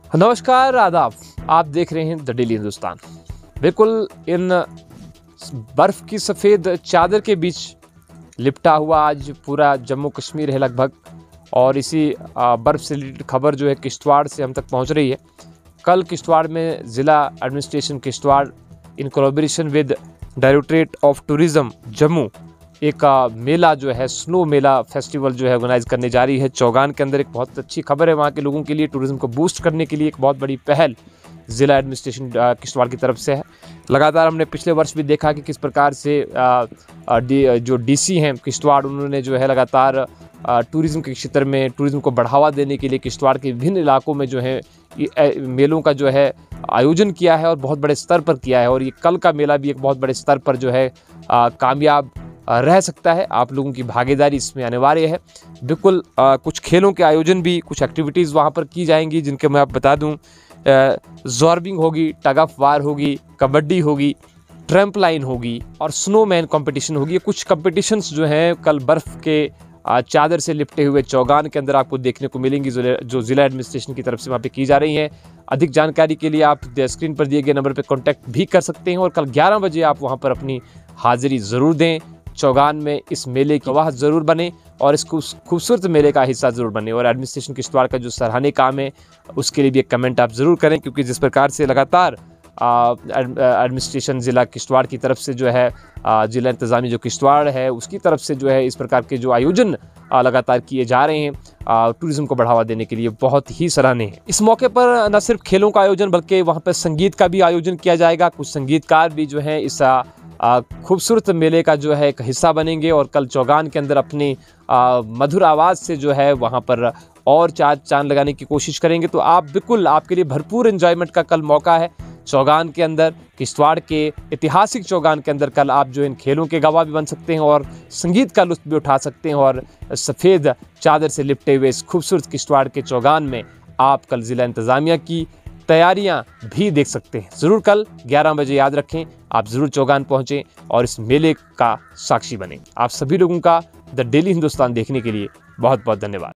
नमस्कार, आदाब। आप देख रहे हैं द डेली हिंदुस्तान। बिल्कुल इन बर्फ़ की सफ़ेद चादर के बीच लिपटा हुआ आज पूरा जम्मू कश्मीर है लगभग। और इसी बर्फ़ से रिलेटेड खबर जो है किश्तवाड़ से हम तक पहुंच रही है। कल किश्तवाड़ में ज़िला administration Kishtwar in collaboration with directorate of tourism Jammu एक मेला जो है, स्नो मेला फेस्टिवल जो है ऑर्गेनाइज़ करने जा रही है चौगान के अंदर। एक बहुत अच्छी खबर है वहाँ के लोगों के लिए। टूरिज़्म को बूस्ट करने के लिए एक बहुत बड़ी पहल ज़िला एडमिनिस्ट्रेशन किश्तवाड़ की तरफ से है। लगातार हमने पिछले वर्ष भी देखा कि किस प्रकार से जो डीसी हैं किश्तवाड़, उन्होंने जो है लगातार टूरिज़्म के क्षेत्र में टूरिज़्म को बढ़ावा देने के लिए किश्तवाड़ के विभिन्न इलाकों में जो है मेलों का जो है आयोजन किया है और बहुत बड़े स्तर पर किया है। और ये कल का मेला भी एक बहुत बड़े स्तर पर जो है कामयाब रह सकता है। आप लोगों की भागीदारी इसमें अनिवार्य है। बिल्कुल कुछ खेलों के आयोजन भी, कुछ एक्टिविटीज़ वहाँ पर की जाएंगी जिनके मैं आप बता दूँ। जॉर्बिंग होगी, टग ऑफ वार होगी, कबड्डी होगी, ट्रैम्पलाइन होगी और स्नोमैन कंपटीशन होगी। कुछ कंपटीशंस जो हैं कल बर्फ़ के चादर से लिपटे हुए चौगान के अंदर आपको देखने को मिलेंगी, जो ज़िला एडमिनिस्ट्रेशन की तरफ से वहाँ पे की जा रही हैं। अधिक जानकारी के लिए आप स्क्रीन पर दिए गए नंबर पर कॉन्टैक्ट भी कर सकते हैं और कल 11 बजे आप वहाँ पर अपनी हाज़िरी ज़रूर दें। चौगान में इस मेले की गवाह ज़रूर बने और इस खूबसूरत मेले का हिस्सा ज़रूर बने। और एडमिनिस्ट्रेशन किश्तवाड़ का जो सराहनीय काम है उसके लिए भी एक कमेंट आप ज़रूर करें, क्योंकि जिस प्रकार से लगातार एडमिनिस्ट्रेशन ज़िला किश्तवाड़ की तरफ से जो है ज़िला इंतज़ामी जो किश्तवाड़ है उसकी तरफ से जो है इस प्रकार के जो आयोजन लगातार किए जा रहे हैं टूरिज़्म को बढ़ावा देने के लिए, बहुत ही सराहनीय है। इस मौके पर न सिर्फ खेलों का आयोजन बल्कि वहाँ पर संगीत का भी आयोजन किया जाएगा। कुछ संगीतकार भी जो है इस खूबसूरत मेले का जो है एक हिस्सा बनेंगे और कल चौगान के अंदर अपनी मधुर आवाज़ से जो है वहाँ पर और चांद लगाने की कोशिश करेंगे। तो आप बिल्कुल, आपके लिए भरपूर एंजॉयमेंट का कल मौका है चौगान के अंदर, किश्तवाड़ के ऐतिहासिक चौगान के अंदर। कल आप जो इन खेलों के गवाह भी बन सकते हैं और संगीत का लुत्फ़ भी उठा सकते हैं और सफ़ेद चादर से लिपटे हुए इस खूबसूरत किश्तवाड़ के चौगान में आप कल ज़िला इंतज़ामिया की तैयारियां भी देख सकते हैं। ज़रूर कल 11 बजे याद रखें, आप ज़रूर चौगान पहुँचें और इस मेले का साक्षी बनें। आप सभी लोगों का द डेली हिंदुस्तान देखने के लिए बहुत बहुत धन्यवाद।